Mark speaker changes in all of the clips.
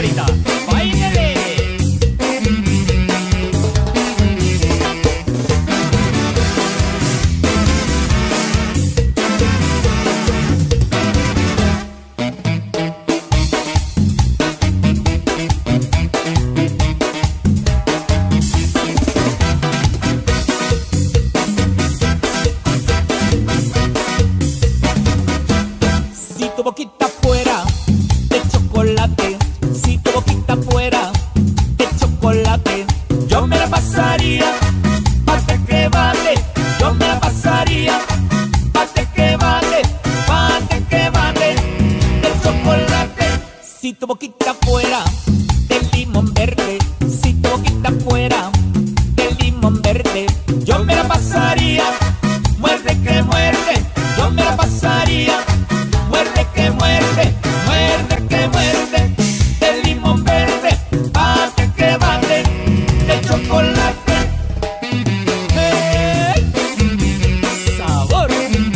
Speaker 1: señorita. ¡Báilele!
Speaker 2: Si tu boquita fuera de chocolate, si tu boquita fuera de chocolate, yo me la pasaría, bate que bate, yo me la pasaría, bate que bate, bate que bate, de chocolate. Si tu boquita fuera de limón verde, si tu boquita fuera de limón verde, yo me la pasaría, muerde que muerde, yo me la pasaría. Muerde que muerde, muerde que muerde, de limón verde, bate que bate, de chocolate. ¡Hey! ¡Sabor!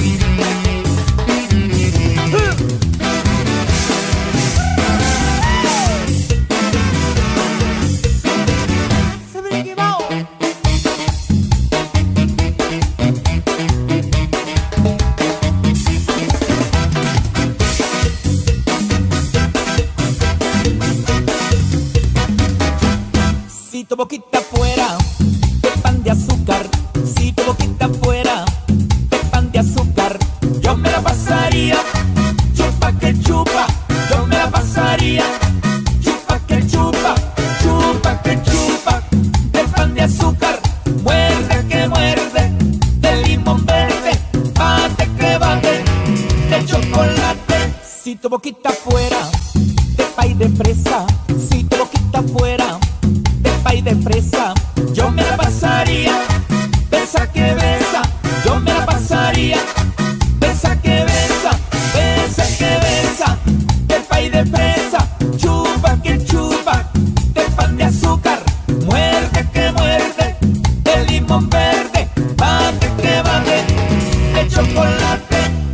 Speaker 2: Si tu boquita fuera de pan de azúcar, si tu boquita fuera de pan de azúcar, yo me la pasaría, chupa que chupa, yo me la pasaría, chupa que chupa, chupa que chupa, del pan de azúcar, muerde que muerde, de limón verde, bate que bate, de chocolate. Si tu boquita fuera de pay de fresa, si tu boquita fuera pay de fresa, yo me la pasaría, besa que besa, yo me la pasaría, besa que besa, besa que besa, del pay de fresa, chupa que chupa, del pan de azúcar, muerde que muerde, de limón verde, bate que bate, de chocolate.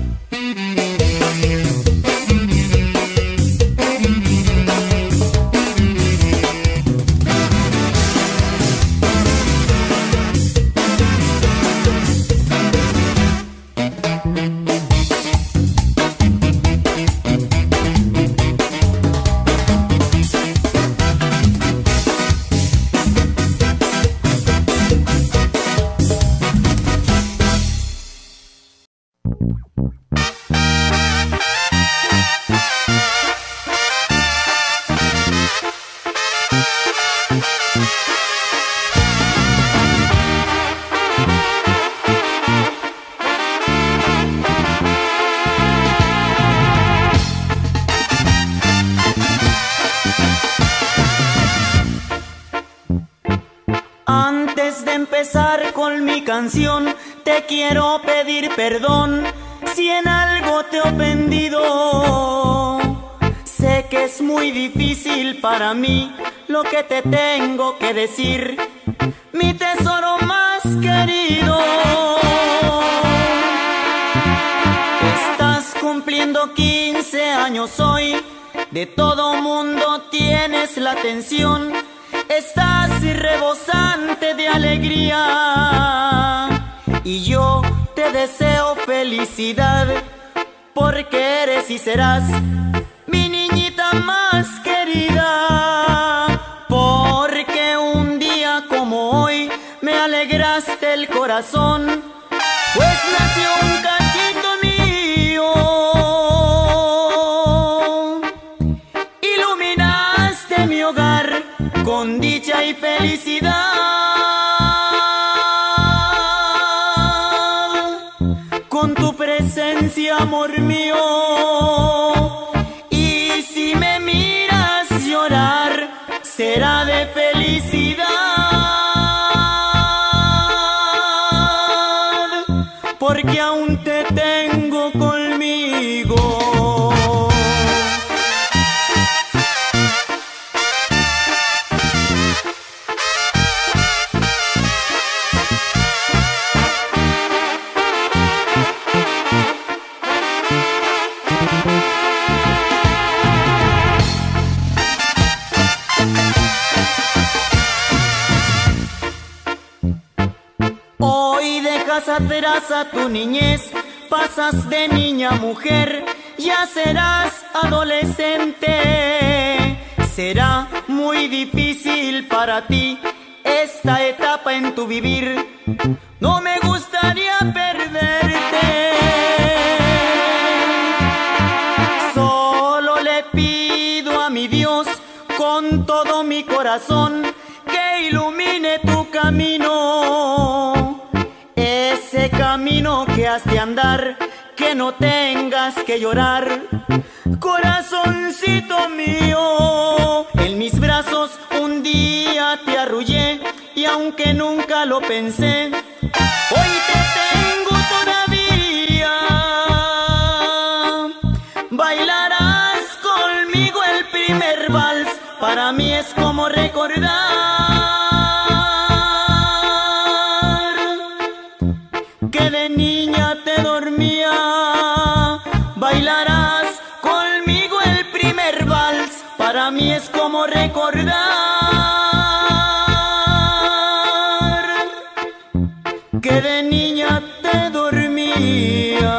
Speaker 3: Antes de empezar con mi canción, te quiero pedir perdón si en algo te he ofendido. Sé que es muy difícil para mí lo que te tengo que decir, mi tesoro más querido. Estás cumpliendo 15 años hoy, de todo mundo tienes la atención. Estás rebosante de alegría y yo te deseo felicidad, porque eres y serás mi niñita más querida. Porque un día como hoy me alegraste el corazón, pues nació un cachito mío. Iluminaste mi hogar con dicha y felicidad, con tu presencia, amor mío. Y si me miras llorar, será de felicidad, porque aún te tengo conmigo. dejas atrás a tu niñez, pasas de niña a mujer, ya serás adolescente. Será muy difícil para ti esta etapa en tu vivir. No me gustaría perderte. Solo le pido a mi Dios con todo mi corazón que ilumine tu camino. Ese camino que has de andar, que no tengas que llorar. Corazoncito mío, en mis brazos un día te arrullé y aunque nunca lo pensé, hoy te tengo todavía. Bailarás conmigo el primer vals, para mí es como recordar que de niña te dormía. Bailarás conmigo el primer vals, para mí es como recordar que de niña te dormía.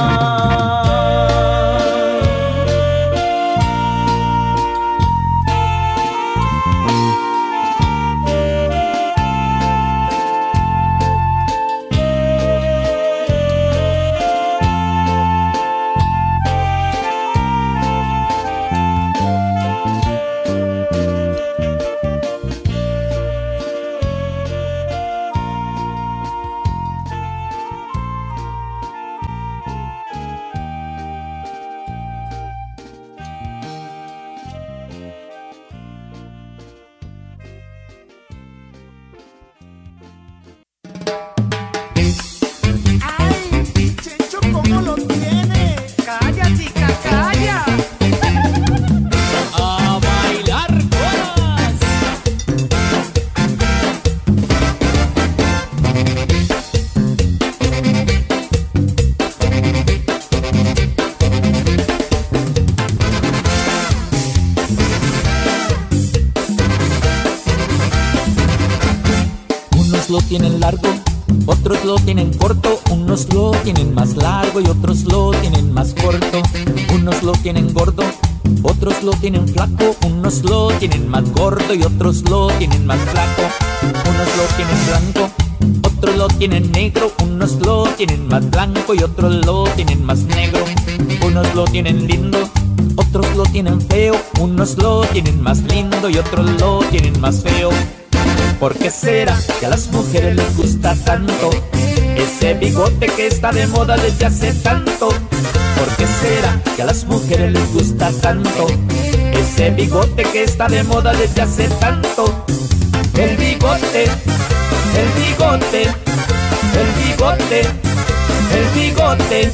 Speaker 2: Lo tienen largo, otros lo tienen corto, unos lo tienen más largo y otros lo tienen más corto. Unos lo tienen gordo, otros lo tienen flaco, unos lo tienen más gordo y otros lo tienen más flaco. Unos lo tienen blanco, otros lo tienen negro, unos lo tienen más blanco y otros lo tienen más negro. Unos lo tienen lindo, otros lo tienen feo, unos lo tienen más lindo y otros lo tienen más feo. ¿Por qué será que a las mujeres les gusta tanto ese bigote que está de moda desde hace tanto? ¿Por qué será que a las mujeres les gusta tanto ese bigote que está de moda desde hace tanto? El bigote, el bigote, el bigote, el bigote.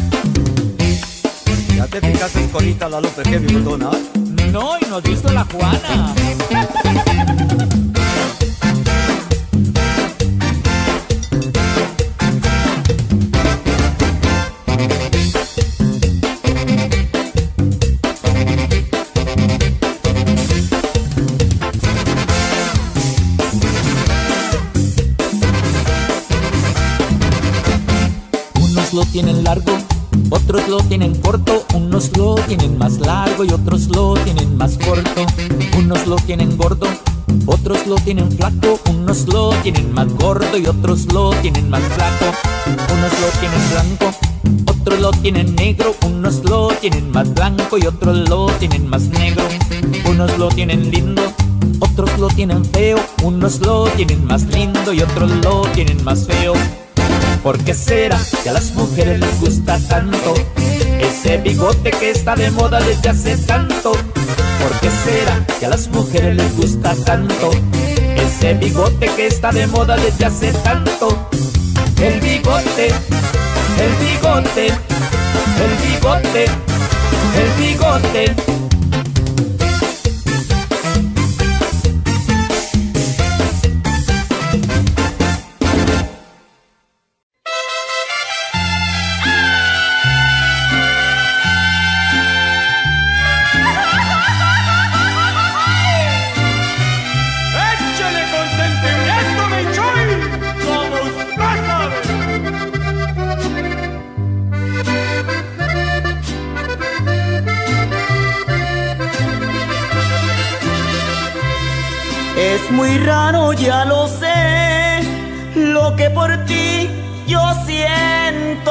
Speaker 1: ¿Ya te fijaste, Corita, la Lupe, qué bigotona?
Speaker 2: No, y no has visto la Juana. Unos lo tienen largo, otros lo tienen corto, unos lo tienen más largo y otros lo tienen más corto. Unos lo tienen gordo, otros lo tienen flaco, unos lo tienen más gordo y otros lo tienen más flaco. Unos lo tienen blanco, otros lo tienen negro, unos lo tienen más blanco y otros lo tienen más negro. Unos lo tienen lindo, otros lo tienen feo, unos lo tienen más lindo y otros lo tienen más feo. ¿Por qué será que a las mujeres les gusta tanto ese bigote que está de moda desde hace tanto? ¿Por qué será que a las mujeres les gusta tanto ese bigote que está de moda desde hace tanto? El bigote, el bigote, el bigote, el bigote.
Speaker 4: ¡Échale consentimiento, mi Chuy! ¡Como usted sabe!
Speaker 3: Es muy raro, ya lo sé, lo que por ti yo siento.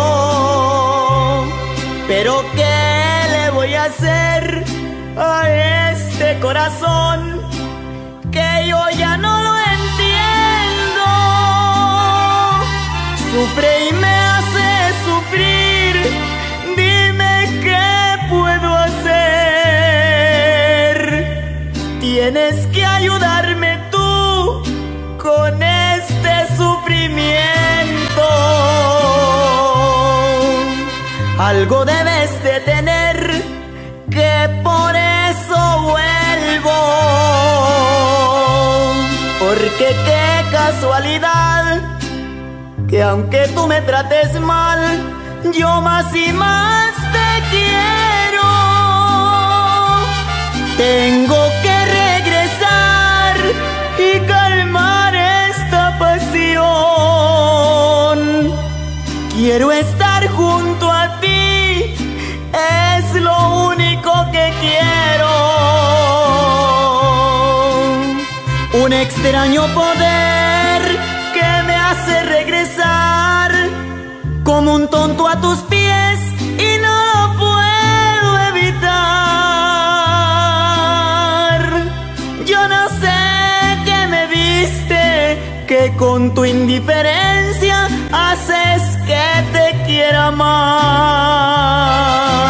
Speaker 3: Pero ¿qué le voy a hacer a este corazón que yo ya no lo entiendo? Sufre y me hace sufrir, dime qué puedo hacer. Tienes que ayudarme tú con este sufrimiento. Algo debes de tener, que por eso vuelvo. Porque qué casualidad, que aunque tú me trates mal, yo más y más te quiero. Tengo que regresar y calmar esta pasión. Quiero estar junto a ti, es lo único que quiero. Un extraño poder que me hace regresar como un tonto a tus pies y no lo puedo evitar. Yo no sé qué me viste, que con tu indiferencia haces que te quiera más.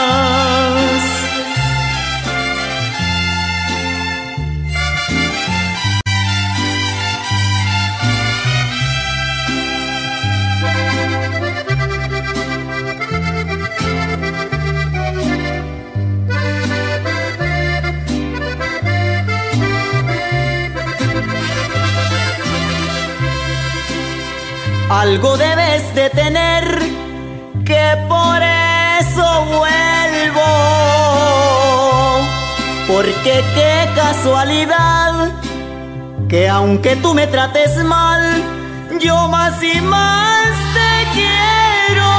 Speaker 3: Algo debes de tener, que por eso vuelvo. Porque qué casualidad, que aunque tú me trates mal, yo más y más te quiero.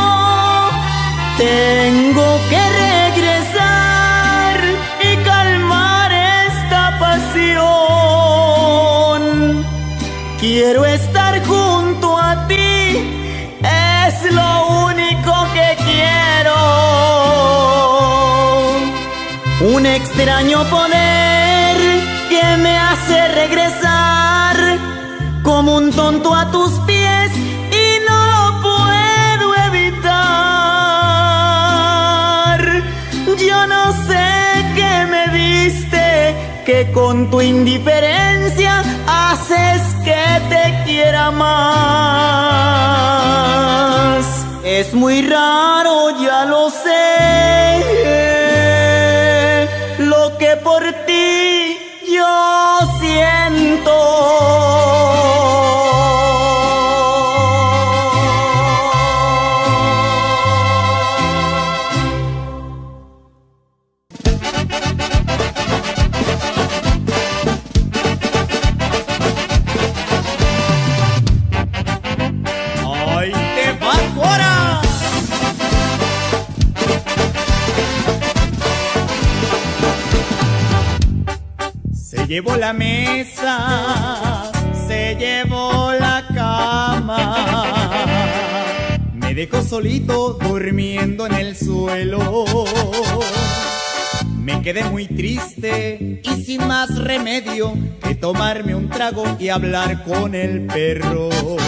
Speaker 3: Tengo que regresar y calmar esta pasión. Quiero estar junto a ti, es lo único que quiero. Un extraño poder que me hace regresar como un tonto a tus pies y no lo puedo evitar. Yo no sé qué me viste, que con tu indiferencia haces que te quiera más. Es muy raro, ya lo sé, lo que por ti yo siento.
Speaker 2: Se llevó la mesa, se llevó la cama, me dejó solito durmiendo en el suelo. Me quedé muy triste y sin más remedio que tomarme un trago y hablar con el perro.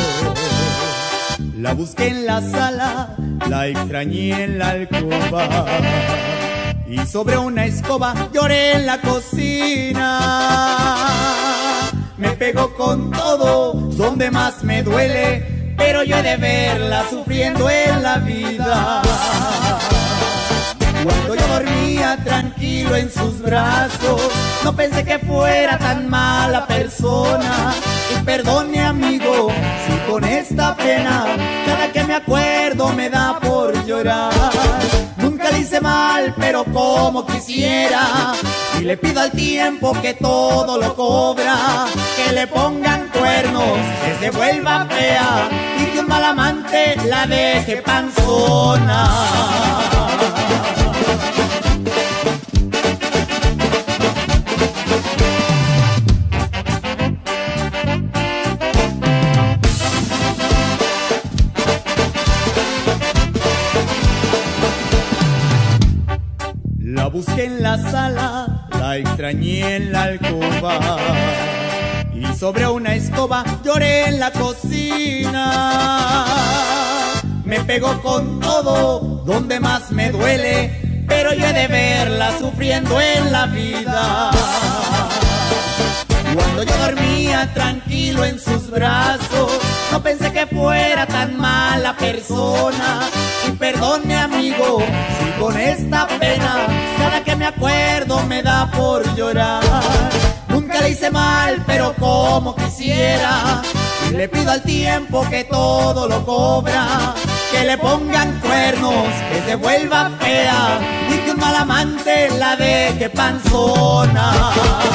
Speaker 2: La busqué en la sala, la extrañé en la alcoba, y sobre una escoba lloré en la cocina. Me pegó con todo, donde más me duele, pero yo he de verla sufriendo en la vida. Cuando yo dormía tranquilo en sus brazos, no pensé que fuera tan mala persona. Y perdone amigo, si con esta pena cada que me acuerdo me da por llorar. Nunca le hice mal, pero como quisiera, y le pido al tiempo que todo lo cobra, que le pongan cuernos, que se vuelva fea, y que un mal amante la deje panzona.
Speaker 3: busqué en la sala, la extrañé en la alcoba, y sobre una escoba lloré en la cocina. Me pegó con todo, donde más me duele, pero yo he de verla sufriendo en la vida. Cuando yo dormía tranquilo en sus brazos, no pensé que fuera tan mala persona. Y perdone amigo, si con esta pena cada que me acuerdo me da por llorar. Nunca le hice mal, pero como quisiera, y le pido al tiempo que todo lo cobra, que le pongan cuernos, que se vuelva fea, y que un mal amante la deje panzona.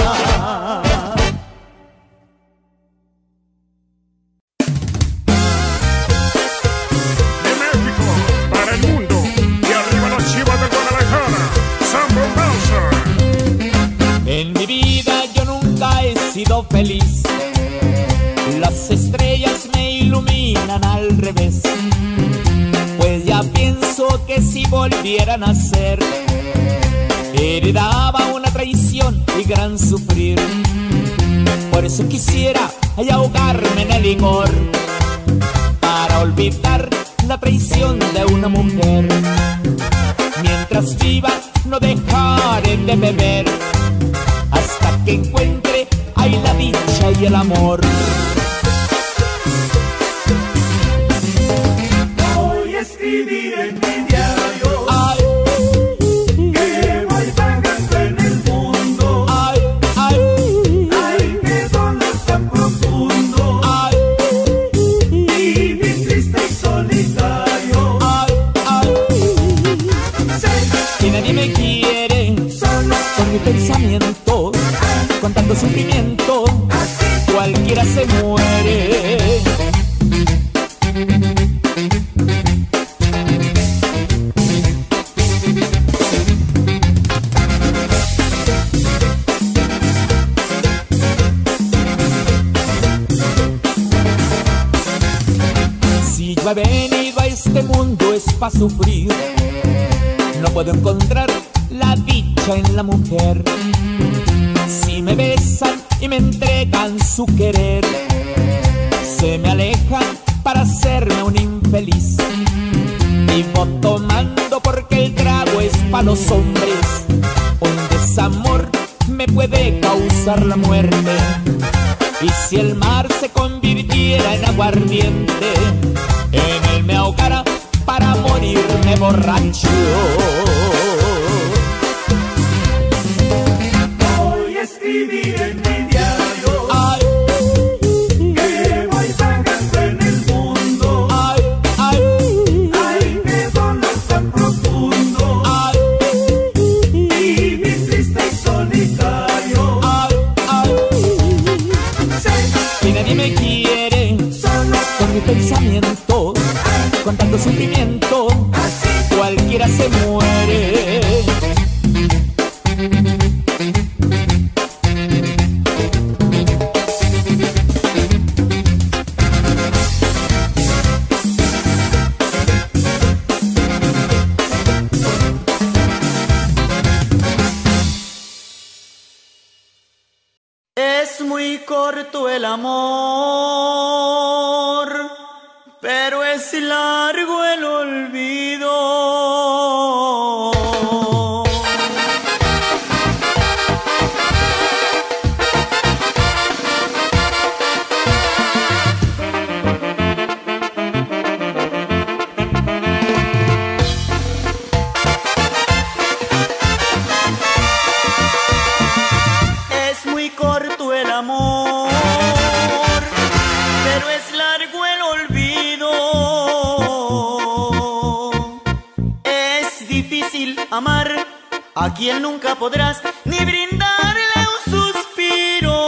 Speaker 2: En mi vida yo nunca he sido feliz, las estrellas me iluminan al revés, pues ya pienso que si volviera a nacer, heredaba una traición y gran sufrir. Por eso quisiera ahogarme en el licor, para olvidar la traición de una mujer. Mientras viva no dejaré de beber, hasta que encuentre ahí la dicha y el amor.
Speaker 4: Voy a escribir en mi diario,
Speaker 2: Ay,
Speaker 4: que voy vagando en el mundo.
Speaker 2: ay, ay,
Speaker 4: Ay, qué dolor tan profundo,
Speaker 2: ay,
Speaker 4: vivir triste y solitario.
Speaker 2: ay, ay.
Speaker 4: Sé
Speaker 2: Que nadie me quiere
Speaker 4: solo
Speaker 2: con mis pensamientos, con tanto sufrimiento, cualquiera se muere. Si yo he venido a este mundo es para sufrir, no puedo encontrar la dicha en la mujer. Si me besan y me entregan su querer, se me alejan para hacerme un infeliz. Vivo tomando porque el trago es para los hombres, un desamor me puede causar la muerte. Y si el mar se convirtiera en aguardiente, en él me ahogara para morirme borracho.
Speaker 4: voy a escribir en mi diario,
Speaker 2: Ay,
Speaker 4: que voy vagando en el mundo.
Speaker 2: ay, ay,
Speaker 4: Ay, qué dolor tan profundo,
Speaker 2: ay,
Speaker 4: vivir triste y solitario.
Speaker 2: ay, ay.
Speaker 4: Sé
Speaker 2: Que nadie me quiere
Speaker 4: solo
Speaker 2: con mis pensamientos, con tanto sufrimiento, cualquiera se muere.
Speaker 3: Es muy corto el amor, pero es largo el olvido. Es muy corto el amor, pero es largo el olvido. Es difícil amar a quien nunca podrás ni brindarle un suspiro.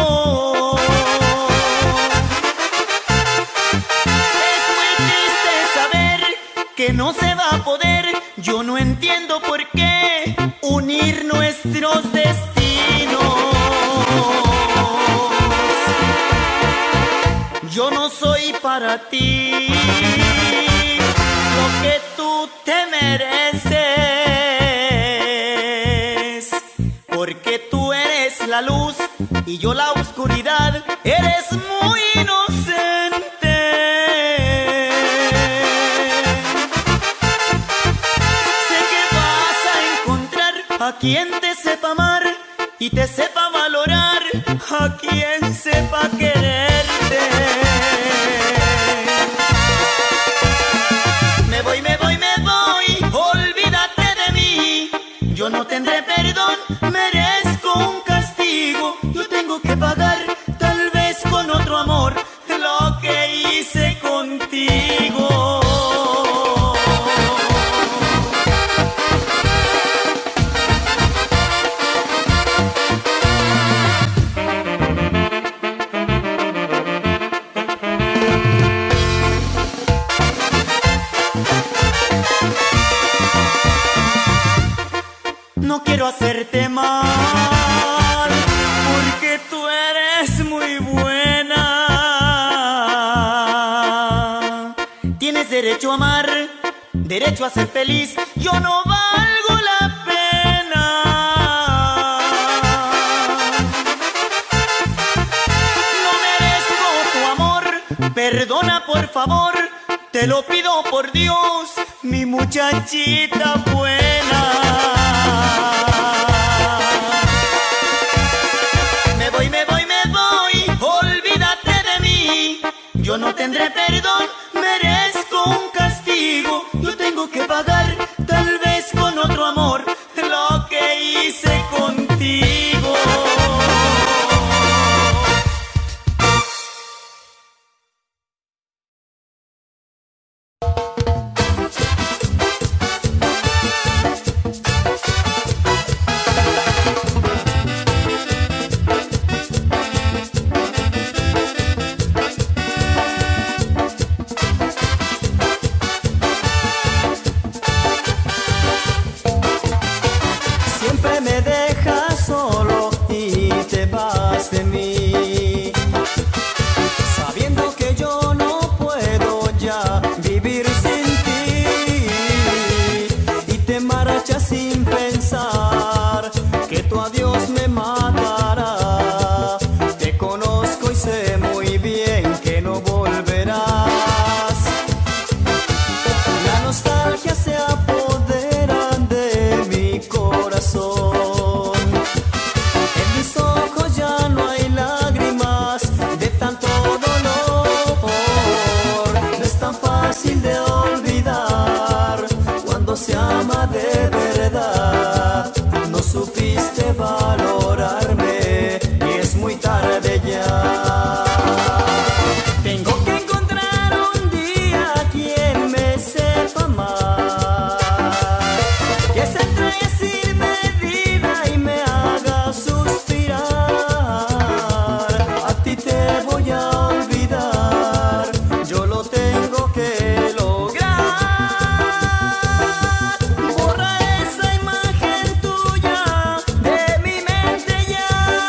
Speaker 3: Es muy triste saber que no se va a poder. Yo no entiendo por qué unir nuestros destinos. Yo no soy para ti lo que tú te mereces. la luz y yo la oscuridad, eres muy inocente. Sé que vas a encontrar a quien te sepa amar y te sepa valorar, a quien sepa quererte. Me voy, me voy, me voy, olvídate de mí. Yo no tendré perdón, merezco un castigo. Yo tengo que pagar, tal vez con otro amor, lo que hice contigo. No quiero hacerte mal, porque tú eres muy buena. Tienes derecho a amar, derecho a ser feliz. Yo no valgo la pena. No merezco tu amor, perdona por favor. Te lo pido por Dios, mi muchachita buena. Me voy, me voy, me voy, olvídate de mí. Yo no tendré perdón, merezco un castigo. Yo tengo que pagar, tal vez con otro amor, lo que hice contigo. Siempre me dejas solo y te vas de mí, sabiendo que yo no puedo ya vivir sin ti, y te marchas sin pensar que tu adiós me matará. Te conozco y sé muy bien que no volverás. La nostalgia se apodera de mi corazón. En mis ojos ya no hay lágrimas de tanto dolor. No es tan fácil de olvidar cuando se ama de verdad. No supiste valorarme y es muy tarde ya. Tengo que encontrar un día a quien me sepa amar, que se entregue sin medida y me haga suspirar. A ti te voy a olvidar, yo lo tengo que lograr. Borra esa imagen tuya de mi mente ya.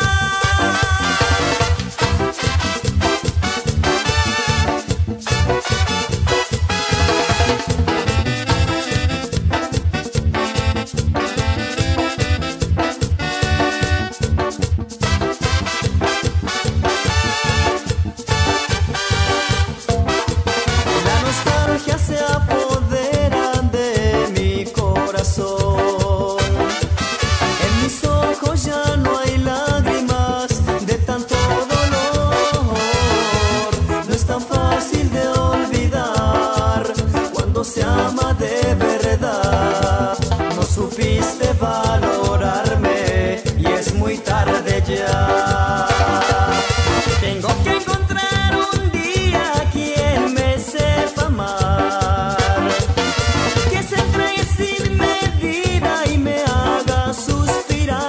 Speaker 3: La nostalgia se apodera de mi corazón. En mis ojos ya no hay lágrimas de tanto dolor. No es tan fácil de olvidar cuando se ama de verdad. No supiste valorarme y es muy tarde ya. Tengo que encontrar un día a quien me sepa amar, que se entregue sin medida y me haga suspirar.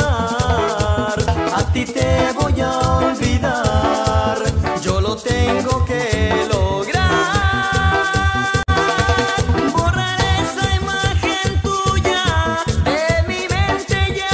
Speaker 3: A ti te voy a olvidar, yo lo tengo que lograr. Borrar esa imagen tuya de mi mente ya.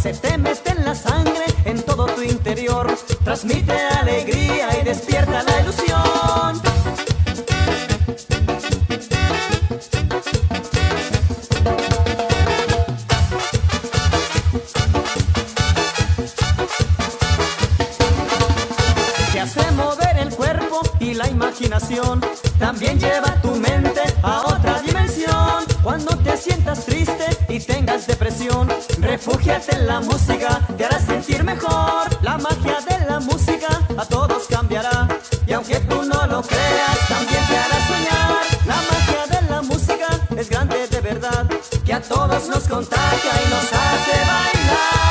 Speaker 3: se te mete en la sangre, en todo tu interior. Transmite alegría y despierta la ilusión. Te hace mover el cuerpo y la imaginación. También lleva tu mente a otra dimensión. Cuando te sientas triste y tengas depresión, refúgiate en la música, te hará sentir mejor. La magia de la música a todos cambiará, y aunque tú no lo creas, también te hará soñar. La magia de la música es grande de verdad, que a todos nos contagia y nos hace bailar.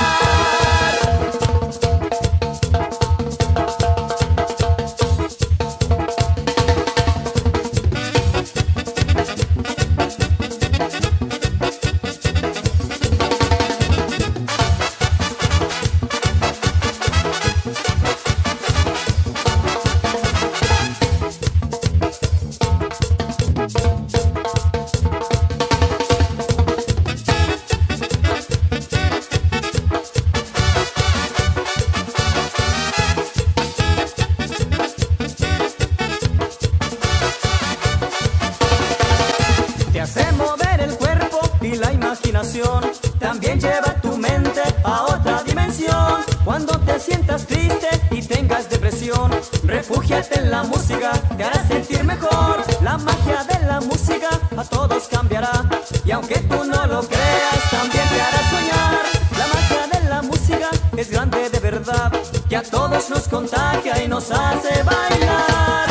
Speaker 3: También lleva tu mente a otra dimensión. Cuando te sientas triste y tengas depresión, refúgiate en la música, te hará sentir mejor. La magia de la música a todos cambiará, y aunque tú no lo creas, también te hará soñar. La magia de la música es grande de verdad, que a todos nos contagia y nos hace bailar.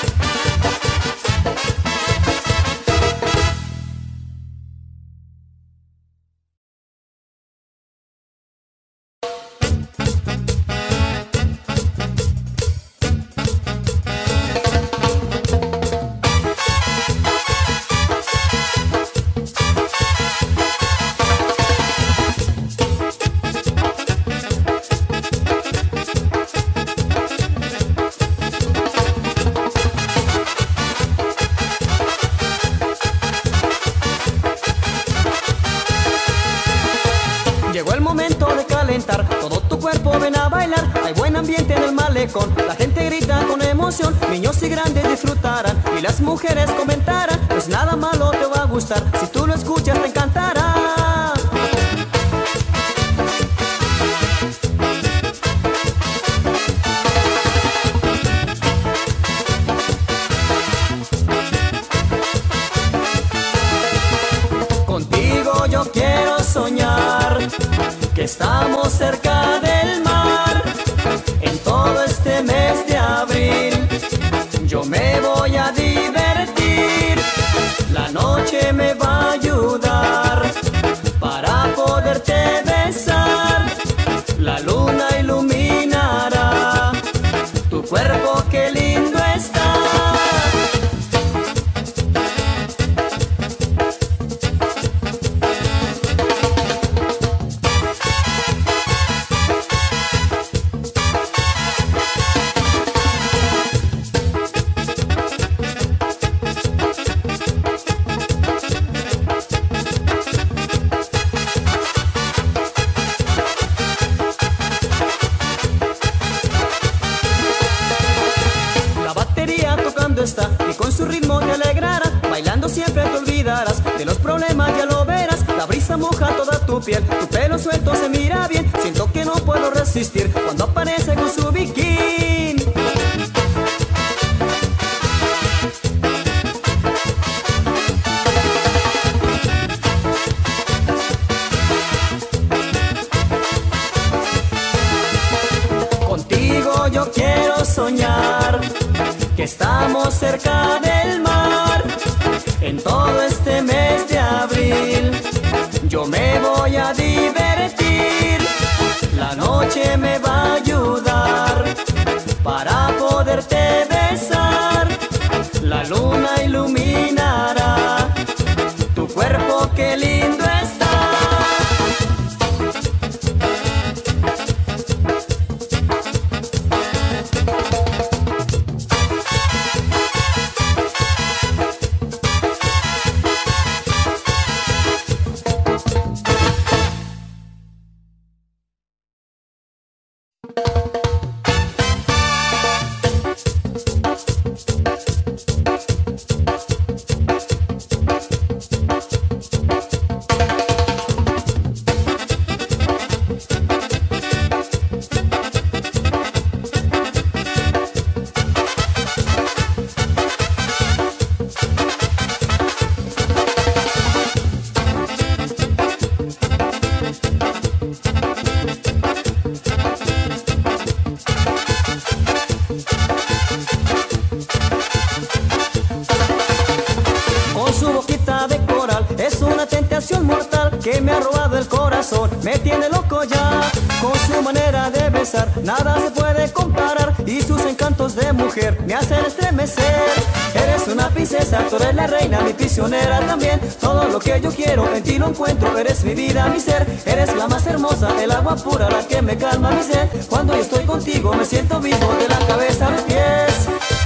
Speaker 3: Todo tu cuerpo ven a bailar, hay buen ambiente en el malecón. La gente grita con emoción, niños y grandes disfrutarán, y las mujeres comentarán, pues nada malo te va a gustar, si tú lo escuchas te encantará. Contigo yo quiero soñar, que estamos cerca del mar. En todo este mes de abril yo me voy a divertir. La noche me va a ayudar para poderte besar. La luna iluminará tu cuerpo, qué lindo está. Está, y con su ritmo te alegrará. Bailando siempre te olvidarás de los problemas, ya lo verás. La brisa moja toda tu piel, tu pelo suelto se mira bien. Siento que no puedo resistir cuando aparece con su bikini. Contigo yo quiero soñar, que estamos cerca del mar. En todo este mes de abril yo me voy a divertir. La noche me va a ayudar para poderte besar. La luna iluminará tu cuerpo, qué lindo está. tiene loco ya. Con su manera de besar nada se puede comparar, y sus encantos de mujer me hacen estremecer. Eres una princesa, tú eres la reina, mi prisionera también. Todo lo que yo quiero en ti lo encuentro, eres mi vida, mi ser. Eres la más hermosa, el agua pura, la que me calma mi sed. Cuando yo estoy contigo me siento vivo de la cabeza a los pies.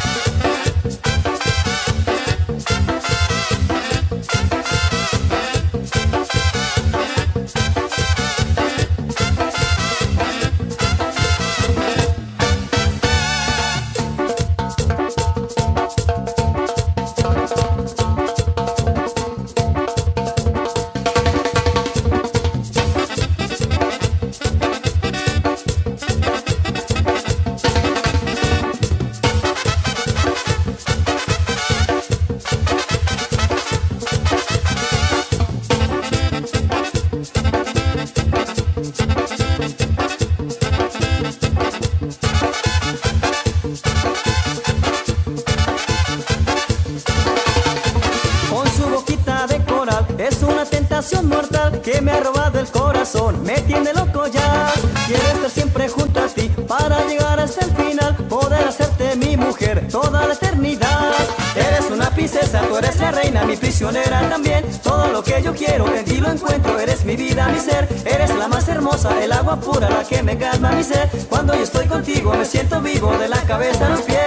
Speaker 3: Mortal que me ha robado el corazón, me tiene loco ya. Quiero estar siempre junto a ti para llegar hasta el final, poder hacerte mi mujer toda la eternidad. Eres una princesa, tú eres la reina, mi prisionera también. Todo lo que yo quiero en ti lo encuentro, eres mi vida, mi ser. Eres la más hermosa, el agua pura, la que me calma mi sed. Cuando yo estoy contigo me siento vivo de la cabeza a los pies.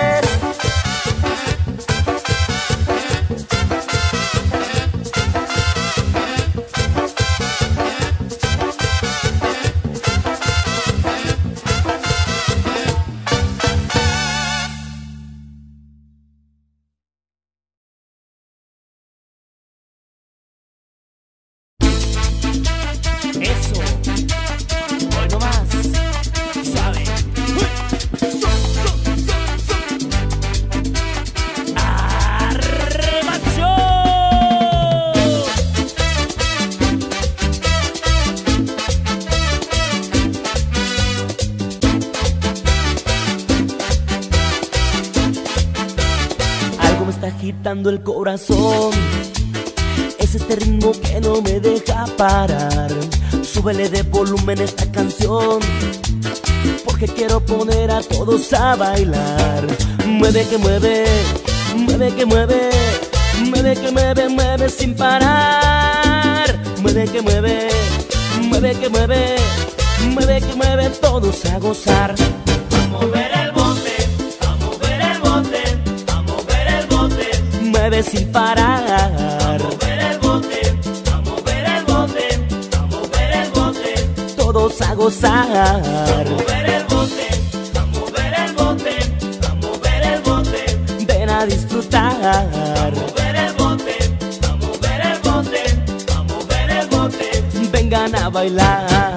Speaker 5: Agitando el corazón, es este ritmo que no me deja parar. Súbele de volumen esta canción, porque quiero poner a todos a bailar. Mueve que mueve, mueve que mueve, mueve que mueve, mueve sin parar. Mueve que mueve, mueve que mueve, mueve que mueve, todos a gozar.
Speaker 2: A mover el bote, a mover el bote, a mover el bote.
Speaker 5: Mueve sin parar.
Speaker 2: A mover el bote, a mover el bote, a mover el bote.
Speaker 5: Todos a gozar.
Speaker 2: A mover el bote, a mover el bote, a mover el bote.
Speaker 5: Ven a disfrutar.
Speaker 2: A mover el bote, a mover el bote, a mover el bote.
Speaker 5: Vengan a bailar.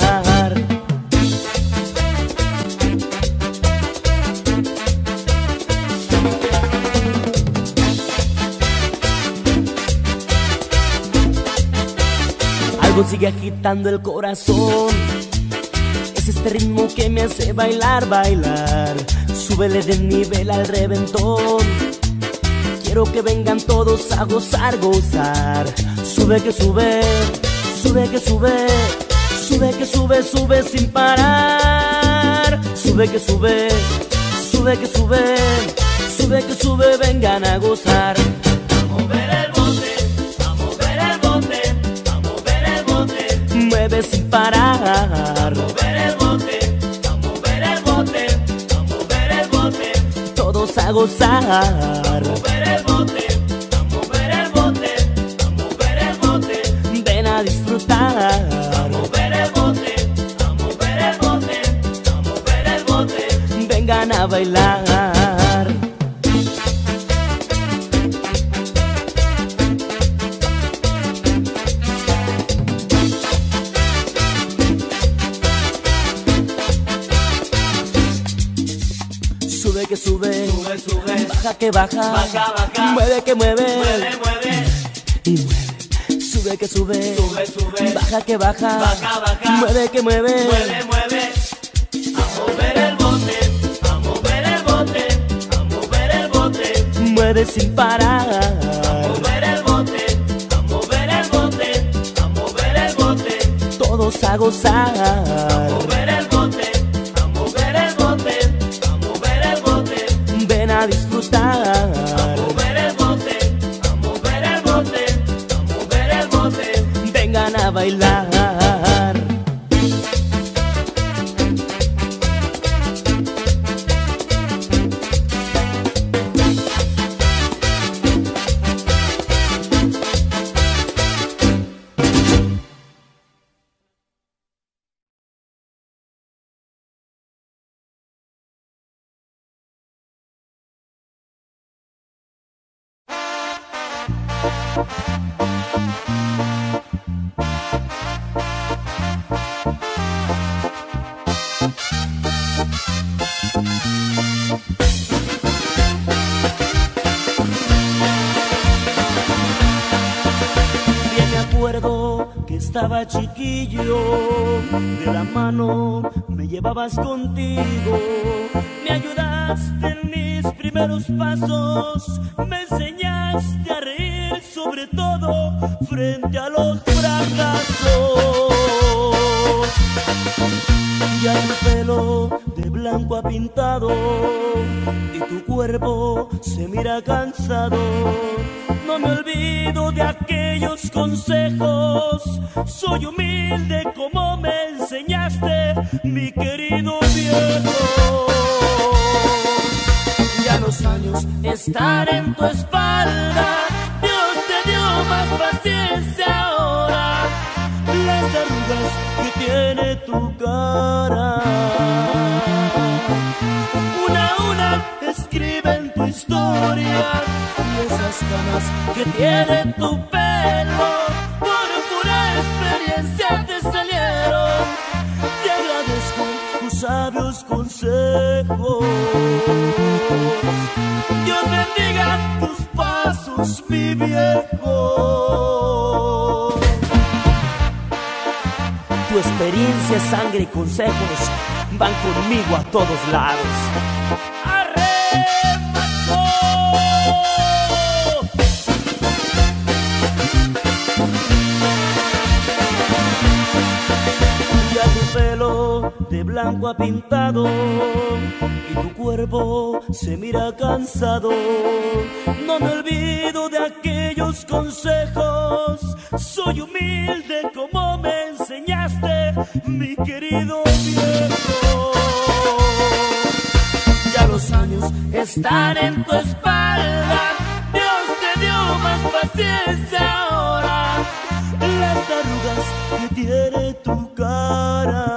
Speaker 5: Algo sigue agitando el corazón, es este ritmo que me hace bailar, bailar. Súbele de nivel al reventón, quiero que vengan todos a gozar, gozar. Sube que sube, sube que sube, sube que sube, sube sin parar. Sube que sube, sube que sube, sube que sube, vengan a gozar.
Speaker 2: A mover el bote, a mover el bote, a mover el bote.
Speaker 5: Mueve sin parar.
Speaker 2: A mover el bote, a mover el bote, a mover el bote.
Speaker 5: Todos a gozar.
Speaker 2: A mover el bote, a mover el bote, a mover el bote.
Speaker 5: Ven a disfrutar.
Speaker 2: A mover el bote, a mover el bote, a mover el bote.
Speaker 5: Vengan a bailar. Sube que sube,
Speaker 2: Sube, sube,
Speaker 5: baja que baja,
Speaker 2: baja, baja.
Speaker 5: mueve que mueve,
Speaker 2: Mueve, mueve.
Speaker 5: y mueve. Sube que sube,
Speaker 2: Sube, sube,
Speaker 5: baja que baja,
Speaker 2: baja, baja.
Speaker 5: mueve que mueve,
Speaker 2: Mueve, mueve. A mover el bote, a mover el bote, a mover el bote.
Speaker 5: mueve sin parar.
Speaker 2: A mover el bote, a mover el bote, a mover el bote.
Speaker 5: todos a gozar.
Speaker 2: A mover el bote, a mover el bote, a mover el bote.
Speaker 5: Ven a disfrutar.
Speaker 2: A mover el bote, a mover el bote, a mover el bote.
Speaker 5: Vengan a bailar. Bien me acuerdo que estaba chiquillo, de la mano me llevabas contigo, me ayudaste en mis primeros pasos, me enseñaste a reír, sobre todo frente a los fracasos. Ya tu pelo de blanco ha pintado y tu cuerpo se mira cansado. No me olvido de aquellos consejos, soy humilde como me enseñaste, mi querido viejo. Ya los años están en tu espalda, Dios te dio más paciencia ahora. Las arrugas que tiene tu cara, una a una escriben tu historia, y esas canas que tiene tu pelo, por pura experiencia te salieron. Te agradezco tus sabios consejos. Dios bendiga tus pasos, mi viejo. Tu experiencia, sangre y consejos van conmigo a todos lados. ¡Arre, macho! Ya tu pelo de blanco ha pintado y tu cuerpo se mira cansado. No me olvido de aquellos consejos, soy humilde como me enseñaste, mi querido viejo. Ya los años están en tu espalda, Dios te dio más paciencia ahora. Las arrugas que tiene tu cara,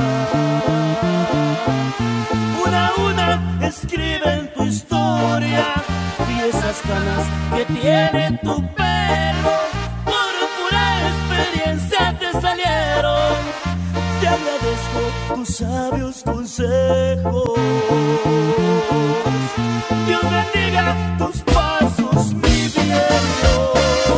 Speaker 5: una a una escriben tu historia, y esas canas que tiene tu pelo, por pura experiencia te salieron. Te agradezco tus sabios consejos. Dios bendiga tus pasos, mi viejo.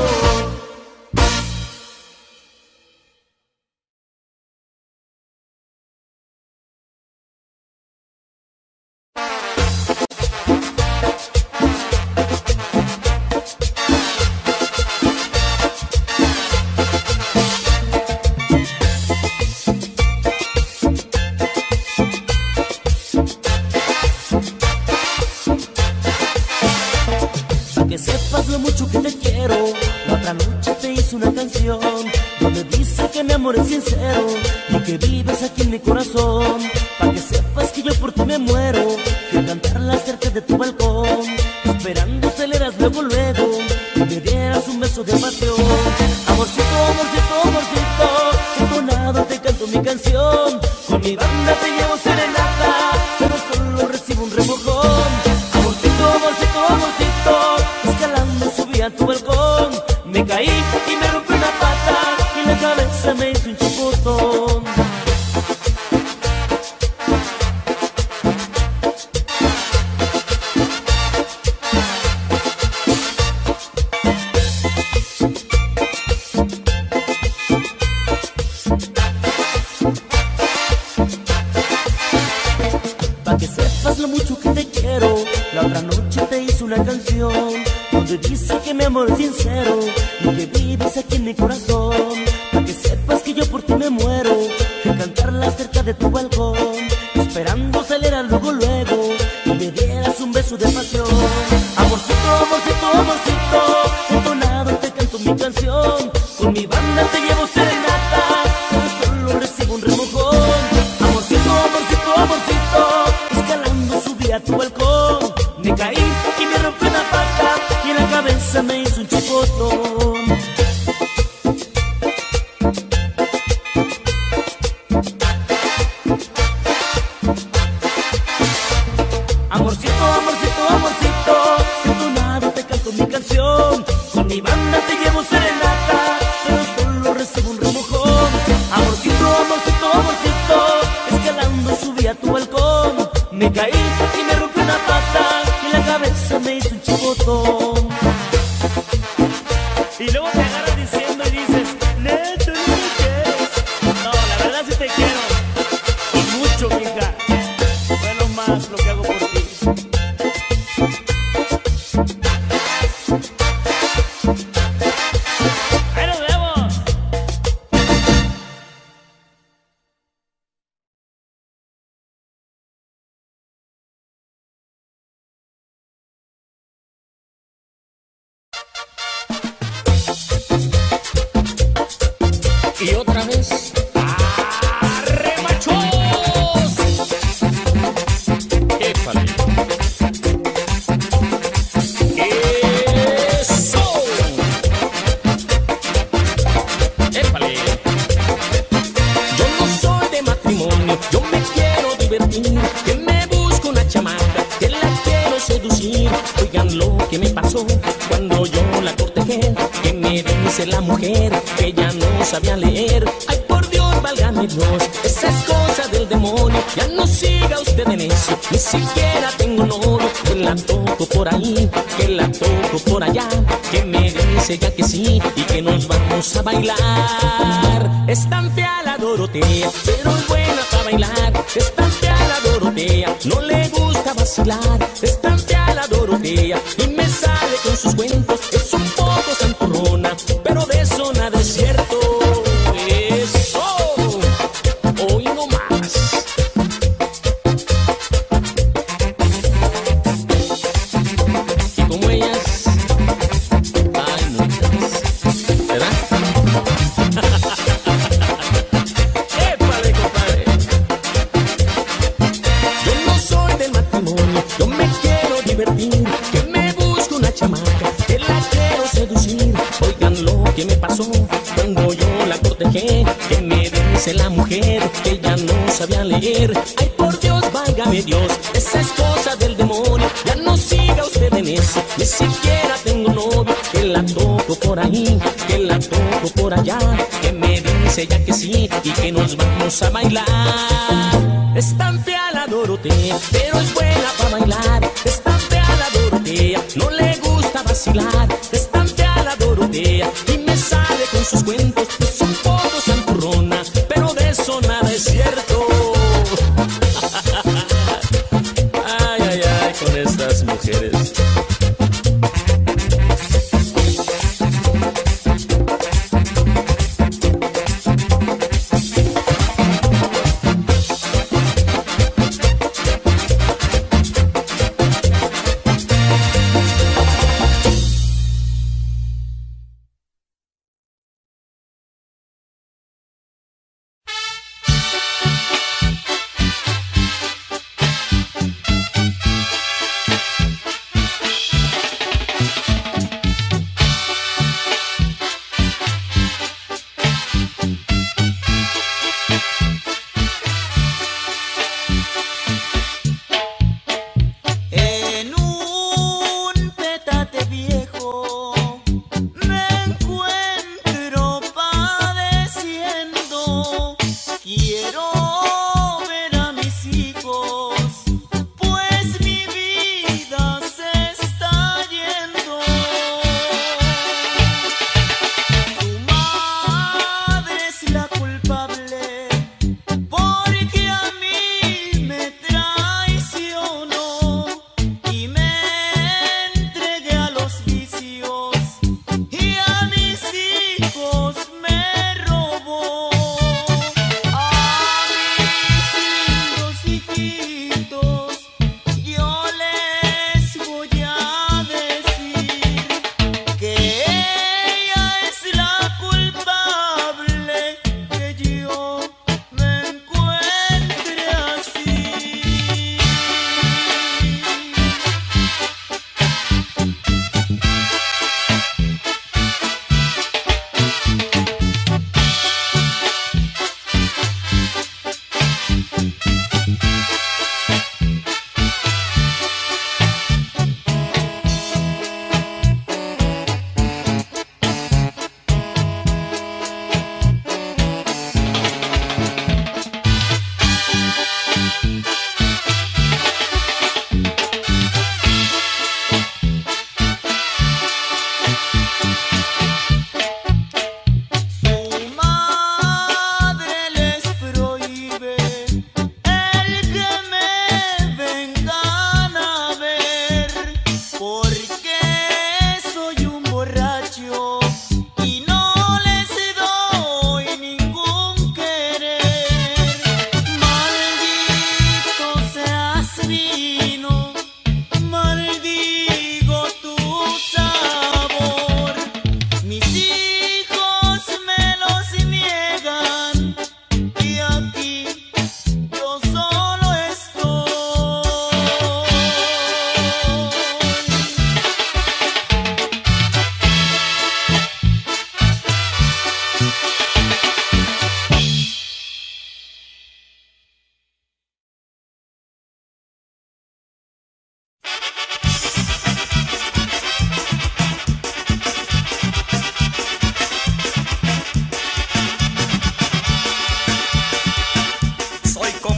Speaker 5: Que sepas lo mucho que te quiero, la otra noche te hice una canción donde dice que mi amor es sincero y que vives aquí en mi corazón. Pa' que sepas que yo por ti me muero, fui a cantarla cerca de tu balcón, esperando aceleras luego, y me dieras un beso de pasión. Amorcito, amorcito, amorcito, entonado te canto mi canción, con mi banda te llevo serenata, pero solo recibo un remojón. Amorcito, amorcito, amorcito, escalando subí a tu balcón, me caí y me rompí una pata y la cabeza me hizo un chapotón. Pa' que sepas lo mucho que te quiero, la otra noche te hice una canción donde dice que mi amor es sincero y que vives aquí en mi corazón. Pa' que sepas que que yo por ti me muero. Fui a cantarla cerca de tu balcón, esperando saliera luego, luego y me dieras un beso de pasión. Amorcito, amorcito, amorcito, entonado te canto mi canción. Con mi banda te llevo serenata, pero solo recibo un remojón. Amorcito, amorcito, amorcito, escalando subí a tu balcón. Me caí y me rompí una pata y en la cabeza me hizo un chipotón. Amorcito, amorcito, amorcito, entonado te canto mi canción. Con mi banda te llevo serenata, pero solo recibo un remojón. Amorcito, amorcito, amorcito, escalando subí a tu balcón. Me caí y me rompí una pata y en la cabeza me hizo un chipotón. Y luego te agarras diciendo y dices, neto, no me quieres. No, la verdad sí te quiero, y mucho, mija. Fue lo más lo que hago por ti. ¡Ahí nos vemos!
Speaker 6: Y otra vez, ¡arre, machos! ¡Épale! ¡Eso! ¡Épale! Yo no soy de matrimonio, yo me quiero divertir. Que me busco una chamaca, que la quiero seducir. Oigan lo que me pasó cuando yo la cortejé. Que me dice la mujer que ya no sabía leer. Ay, por Dios, válgame Dios, esa es cosa del demonio. Ya no siga usted en eso, ni siquiera tengo novio. Que la toco por ahí, que la toco por allá. Que me dice ya que sí y que nos vamos a bailar. Es tan fea la Dorotea, pero es buena para bailar. Es tan fea la Dorotea, no le gusta vacilar. Es tan fea la Dorotea y me sale con sus cuentos. Es un poco santurrona, pero de eso nada es cierto. Eso, hoy no más. Y como ellas, ay no más, ¿verdad? ¡Épale, compadre! Yo no soy del matrimonio, yo me quiero divertir. Que me busco una chamaca, que la quiero seducir. Oigan lo que me pasó cuando yo la cortejé. Que me dice la mujer que ya no sabía leer. Ay, por Dios, válgame Dios, esa es cosa del demonio. Ya no siga usted en eso, ni siquiera tengo novio. Que la toco por ahí, que la toco por allá. Que me dice ya que sí y que nos vamos a bailar. Es tan fea la Dorotea, pero es buena para bailar. Es tan fea la Dorotea, no le gusta vacilar. Es tan fea la Dorotea y me sale con sus cuentos. Es un poco santurrona, pero de eso nada es cierto. Ay, ay, ay, con estas mujeres.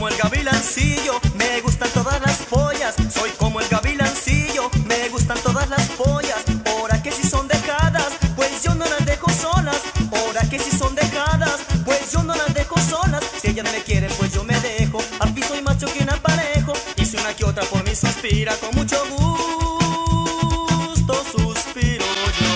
Speaker 3: como el gavilancillo, me gustan todas las pollas. Soy como el gavilancillo, me gustan todas las pollas. Ahora que si son dejadas, pues yo no las dejo solas. Ahora que si son dejadas, pues yo no las dejo solas. Si ellas me quieren, pues yo me dejo. Al piso y macho quien aparejo. Y si una que otra por mí suspira, con mucho gusto suspiro yo.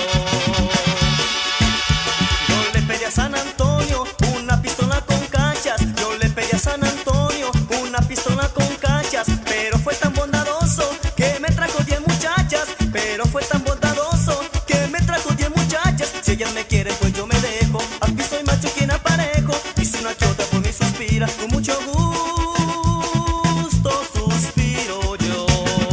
Speaker 3: Yo le pedí a San Antonio una pistola con cachas. Yo le pedí a San Antonio una pistola con cachas. Pero fue tan bondadoso que me trajo 10 muchachas. Pero fue tan bondadoso que me trajo 10 muchachas. Si ellas me quieren, pues yo me dejo. Al piso y macho quien aparejo. Y si una que otra por mí suspira, con mucho gusto suspiro yo.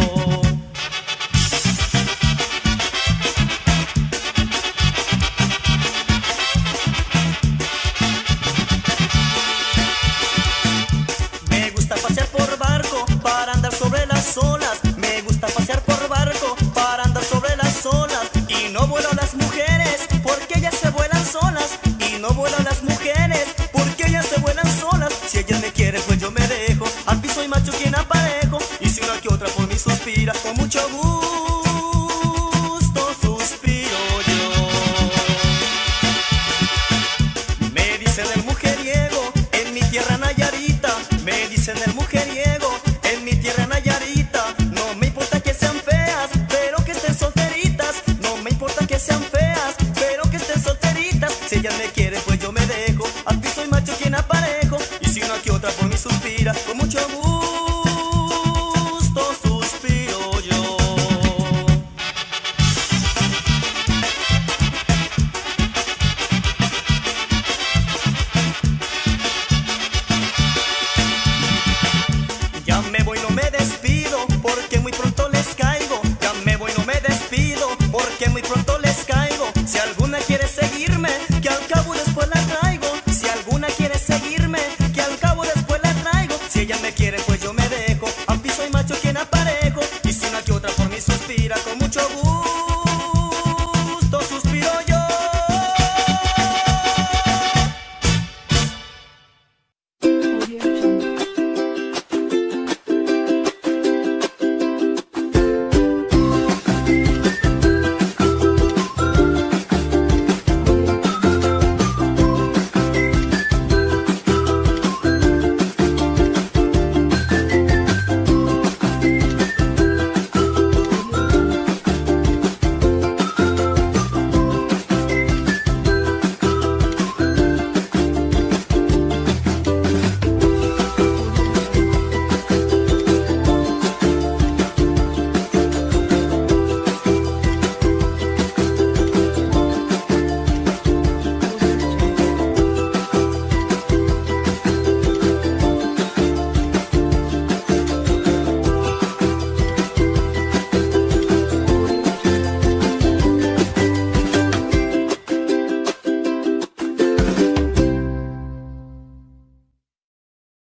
Speaker 3: Me gusta pasear por barco para andar sobre las olas. Me gusta pasear por barco para andar sobre las olas. Y no vuelo a las mujeres porque ellas se vuelan solas. Y no vuelo a las mujeres porque ellas se vuelan solas. Si ellas me quieren, pues yo me dejo. Al piso y macho quien aparejo. Y si una que otra por mí suspira, con mucho gusto suspiro yo. Me dicen el mujeriego en mi tierra Nayarita. Me dicen el mujeriego en mi tierra Nayarita. No me importa que sean feas, pero que estén solteritas. No me importa que sean feas, pero que estén solteritas. Si ellas me quieren, pues yo me dejo. Al piso y macho quien aparejo. Y si una que otra por mí suspira, con mucho gusto